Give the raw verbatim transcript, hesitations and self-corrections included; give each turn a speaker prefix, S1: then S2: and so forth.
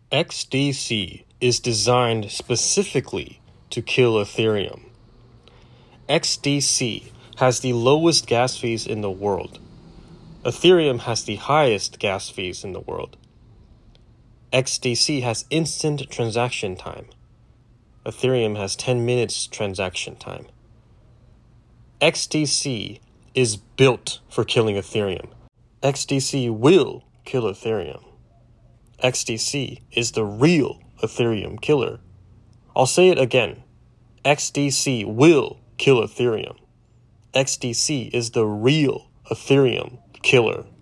S1: X D C is designed specifically to kill Ethereum. X D C has the lowest gas fees in the world. Ethereum has the highest gas fees in the world. X D C has instant transaction time. Ethereum has ten minutes transaction time. X D C is built for killing Ethereum. X D C will kill Ethereum. X D C is the real Ethereum killer. I'll say it again. X D C will kill Ethereum. X D C is the real Ethereum killer.